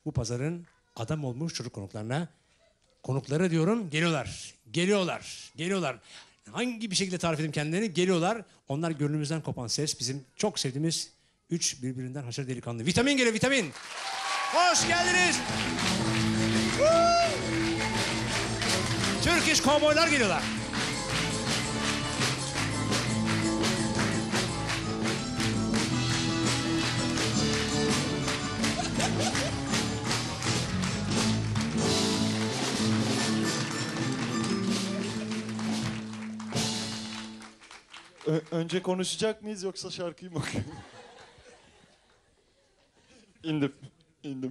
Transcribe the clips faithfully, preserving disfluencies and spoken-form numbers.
bu pazarın adam olmuş çocuk konuklarına. Konukları diyorum, geliyorlar. Geliyorlar. Geliyorlar. Hangi bir şekilde tarif edeyim kendilerini? Geliyorlar. Onlar gönlümüzden kopan ses. Bizim çok sevdiğimiz üç birbirinden haşır delikanlı. Vitamin geliyor, vitamin. Hoş geldiniz. Türk iş kovboylar geliyorlar. Ö- önce konuşacak mıyız yoksa şarkıyı mı okuyayım? İndim, indim.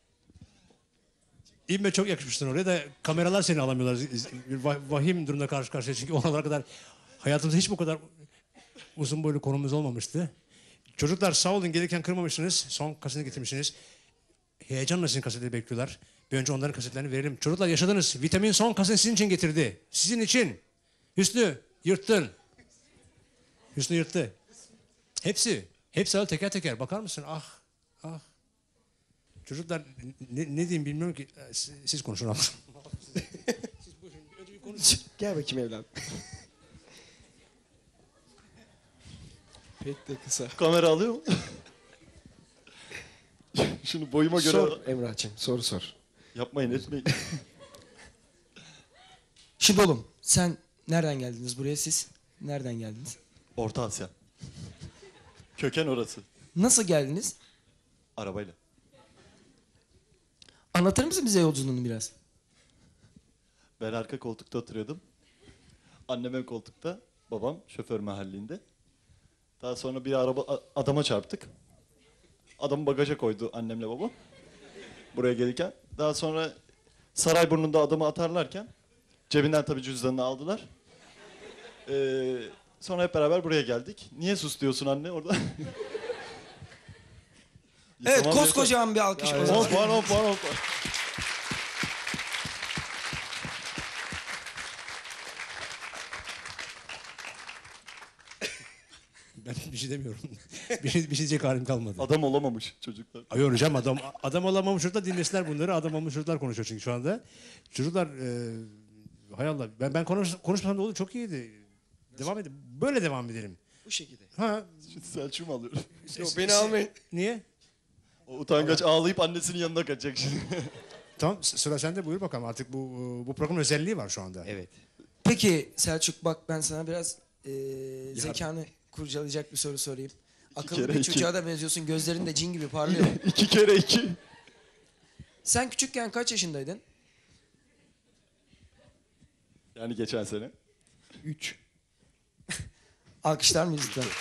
İbme çok yakışmışsın oraya da kameralar seni alamıyorlar. Bir vah- vahim durumda karşı karşıya çünkü oralara kadar hayatımızda hiç bu kadar uzun boylu konumuz olmamıştı. Çocuklar sağ olun gelirken kırmamışsınız. Son kasetini getirmişsiniz. Heyecanla sizin kasetleri bekliyorlar. Bir önce onların kasetlerini verelim. Çocuklar yaşadınız. Vitamin son kasetini sizin için getirdi. Sizin için. Hüsnü yırttın. Hüsnü yırttı. Hepsi. Hepsi öyle teker teker. Bakar mısın? Ah. Ah. Çocuklar ne, ne diyeyim bilmiyorum ki. Siz, siz konuşun ama. Gel bakayım evladım. Pek de kısa. Kamera alıyor mu? Şunu boyuma göre... Sor Emrah'cığım, soru sor. Yapmayın, etmeyin. Şimdi oğlum sen nereden geldiniz buraya siz? Nereden geldiniz? Orta Asya. Köken orası. Nasıl geldiniz? Arabayla. Anlatır mısın bize yolculuğunu biraz? Ben arka koltukta oturuyordum. Annem ön koltukta, babam şoför mahallinde. Daha sonra bir araba a- adama çarptık. Adamı bagaja koydu annemle babam. Buraya gelirken. Daha sonra Sarayburnu'nda adamı atarlarken cebinden tabii cüzdanını aldılar. Ee, sonra hep beraber buraya geldik. Niye sus diyorsun anne orada? Evet, Tamam, koskocaman bir alkış. yeter. o zaman. On puan, on puan, on puan. Ben bir şey demiyorum. bir, şey, bir şey diyecek halim kalmadı. Adam olamamış çocuklar. Ay hocam adam adam olamamış çocuklar dinlesinler bunları. Adam olmuş çocuklar konuşuyor çünkü şu anda. Çocuklar e, hay Allah ben ben konuş, konuşmasam da olur çok iyiydi. Devam edelim. Böyle devam edelim. Bu şekilde. Ha. Şimdi Selçuk'u mu alıyorum? Yok, beni almayın. Niye? O utangaç ağlayıp annesinin yanına kaçacak şimdi. Tamam sıra sende buyur bakalım artık bu bu programın özelliği var şu anda. Evet. Peki Selçuk bak ben sana biraz e, zekanı kurcalayacak bir soru sorayım. Akıllı kere bir iki. çocuğa da benziyorsun. Gözlerin de cin gibi parlıyor. İki kere iki. Sen küçükken kaç yaşındaydın? Yani geçen sene. Üç. Alkışlar mıyız lütfen?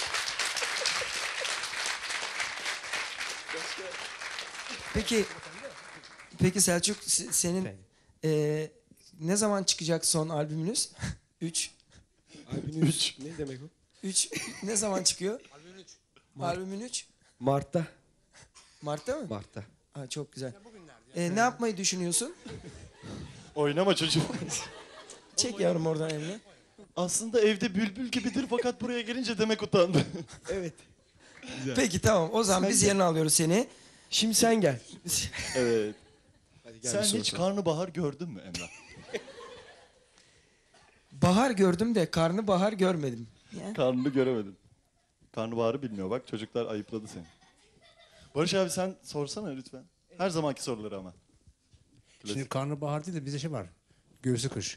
Peki, peki Selçuk se- senin e, ne zaman çıkacak son albümünüz? Üç. Albümün üç. Ne demek o? Üç. Ne zaman çıkıyor? Albümün üç. Albümün üç. Mart'ta. Mart'ta mı? Mart'ta. Ha, çok güzel. E, ne yapmayı düşünüyorsun? Oynama çocuğum. Çek yavrum oradan Emre. Aslında evde bülbül gibidir fakat buraya gelince demek utandı. Evet. Peki tamam o zaman biz yerine alıyoruz seni. Şimdi sen gel. Evet. Hadi gel Sen bir soru hiç sor. karnabahar gördün mü Emrah? Bahar gördüm de karnı bahar görmedim. Ya. Karnını göremedim. Karnabaharı bilmiyor bak çocuklar ayıpladı seni. Barış abi sen sorsana lütfen. Her zamanki soruları ama. Şimdi karnabahar değil de bize şey var. Göğsü kış.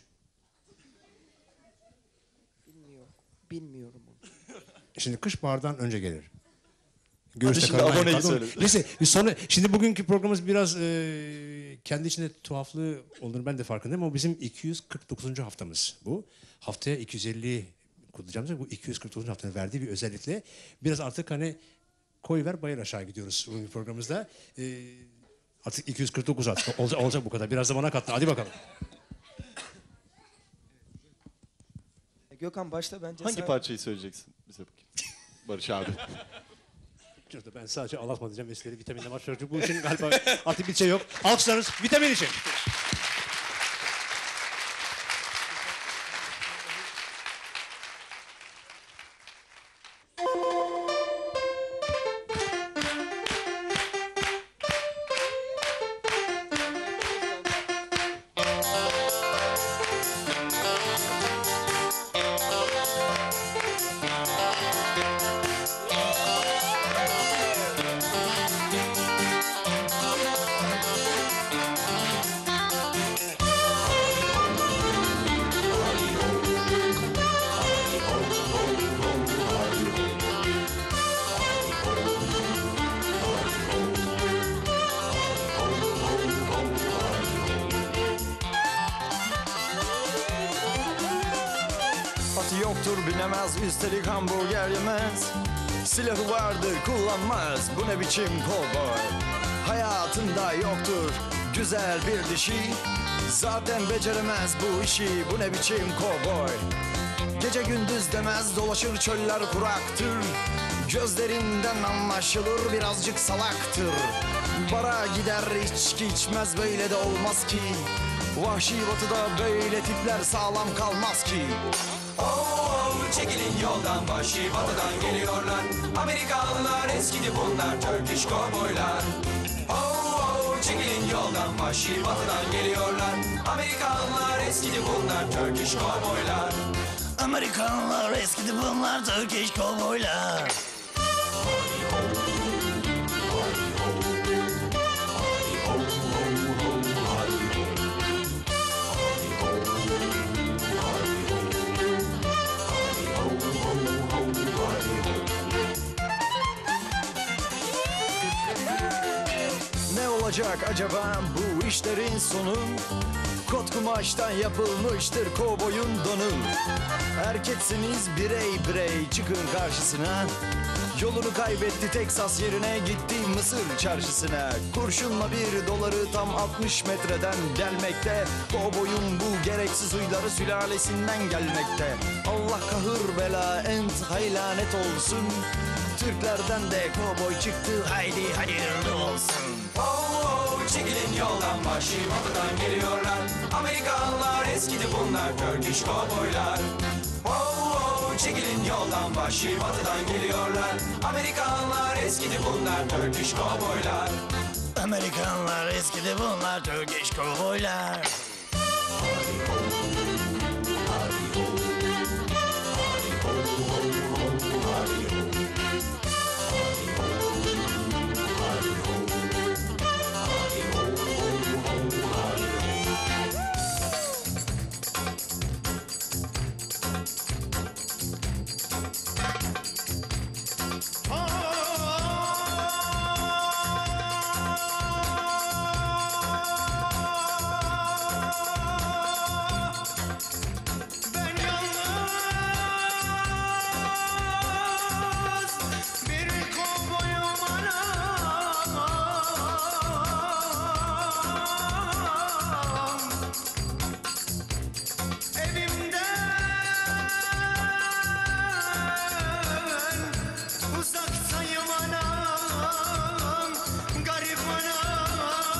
Bilmiyorum. Bilmiyorum onu. Şimdi kış bahardan önce gelir. Hadi şimdi karnabahar, aboneyi pardon. söyle. Neyse sonra şimdi bugünkü programımız biraz e, kendi içinde tuhaflığı olduğunu ben de farkındayım ama bizim iki yüz kırk dokuzuncu haftamız bu. Haftaya iki yüz elli kutlayacağımız bu iki yüz kırk dokuzuncu haftanın verdiği bir özellikle biraz artık hani koy ver bayır aşağı gidiyoruz bugünkü programımızda. E, artık iki yüz kırk dokuz artık olacak, olacak bu kadar. Biraz zamana kattı. Hadi bakalım. Gökhan başta bence Hangi sen... parçayı söyleyeceksin bize bakayım. Barış abi. Şurada ben sadece alatma diyeceğim. Vesileri vitaminle var. Çocuk bu işin galiba artık bir şey yok. Alkışlarınız vitamin için. yoktur binemez, üstelik hamburger yemez. Silahı vardır kullanmaz, bu ne biçim kovboy. Hayatında yoktur güzel bir dişi, zaten beceremez bu işi, bu ne biçim kovboy. Gece gündüz demez, dolaşır çöller kuraktır. Gözlerinden anlaşılır birazcık salaktır. Bara gider içki içmez, böyle de olmaz ki. Vahşi batıda böyle tipler sağlam kalmaz ki. Oh, çekilin yoldan, vahşi batıdan geliyorlar. Amerikalılar eskidi bunlar, Turkish kovboylar. Oh, çekilin yoldan, vahşi batıdan geliyorlar. Amerikalılar eskidi bunlar, Turkish kovboylar. Amerikanlar eskidi bunlar, Turkish kovboylar. Ne olacak acaba bu işlerin sonu? Kot kumaştan yapılmıştır kovboyun donu. Erkeksiniz birey birey çıkın karşısına. Yolunu kaybetti Teksas yerine gitti Mısır çarşısına. Kurşunla bir doları tam altmış metreden gelmekte. Kovboyun bu gereksiz huyları sülalesinden gelmekte. Allah kahır bela ent haylanet olsun. Türklerden de kovboy çıktı, haydi hayırlı olsun. Oh, çekilin yoldan, vahşi batıdan geliyorlar. Amerikalılar eskidi bunlar, Turkish kovboylar. Oh, çekilin yoldan, vahşi batıdan geliyorlar. Amerikalılar eskidi bunlar, Turkish kovboylar. Amerikanlar eskidi bunlar, Turkish kovboylar. Ben yalnız bir kovboyum anam. Evimden uzaktayım anam, garip anam.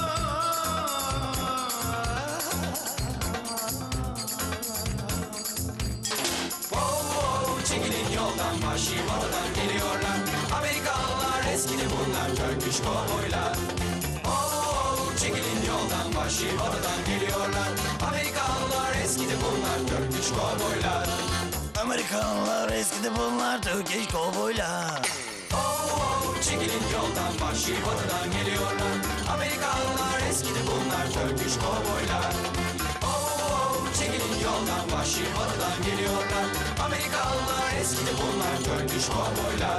Oh, çekilin yoldan, vahşi batıdan geliyorlar. Amerikalılar eskidi bunlar, Turkish kovboylar. Oh, çekilin yoldan, vahşi batıdan geliyorlar. Amerikalılar eskidi bunlar, Turkish kovboylar. Amerikanlar eskidi bunlar, Turkish kovboylar. Oh, çekilin yoldan, vahşi batıdan geliyorlar. Amerikalılar eskidi bunlar, Turkish kovboylar. Oh, çekilin yoldan, vahşi batıdan geliyorlar. Amerikalılar eskidi bunlar, Turkish kovboylar.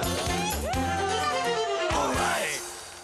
Alright.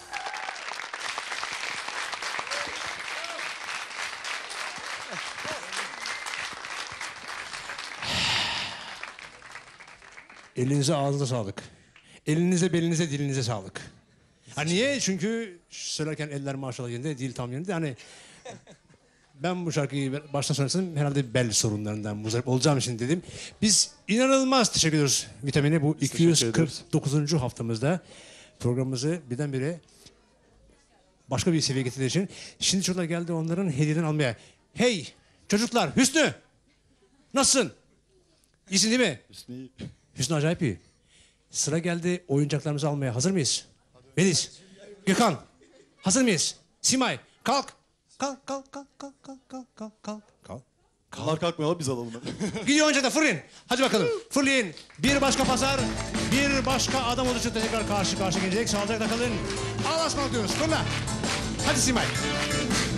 Elinize ağzınıza sağlık. Elinize, belinize, dilinize sağlık. Ha niye? Çünkü söylerken eller maşallah yerinde, dil tam yerinde. Hani ben bu şarkıyı baştan söylesem herhalde bel sorunlarından muzdarip olacağım için dedim. Biz inanılmaz teşekkür ediyoruz Vitamin'e bu iki yüz kırk dokuzuncu haftamızda programımızı birdenbire başka bir seviyeye getirdiği için. Şimdi çocuklar geldi onların hediyelerini almaya. Hey çocuklar, Hüsnü nasılsın? İyisin değil mi? Hüsnü iyi. Hüsnü acayip iyi. Sıra geldi oyuncaklarımızı almaya. Hazır mıyız? Melis, Gökhan, hazır mıyız? Simay, kalk. Kalk, kalk, kalk, kalk, kalk, kalk, kalk, kalk, kalk. Bunlar kalkmıyorlar, biz alalım. Gidiyor önce de fırlayın. Hadi bakalım. Fırlayın. Bir başka pazar, bir başka adam oluşu tekrar karşı karşıya gelecek. Sağlıcakla kalın. Allah'a ısmarladık diyoruz. Fırla. Hadi Simay.